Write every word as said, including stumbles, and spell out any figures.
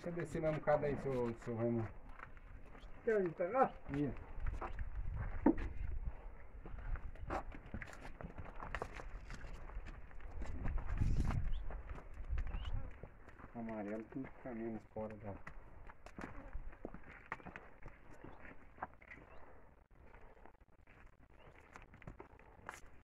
Deixa eu descer na mucada aí, seu, seu Raimundo. Quer ir pra lá? Ia. Amarelo, tudo fica menos fora da...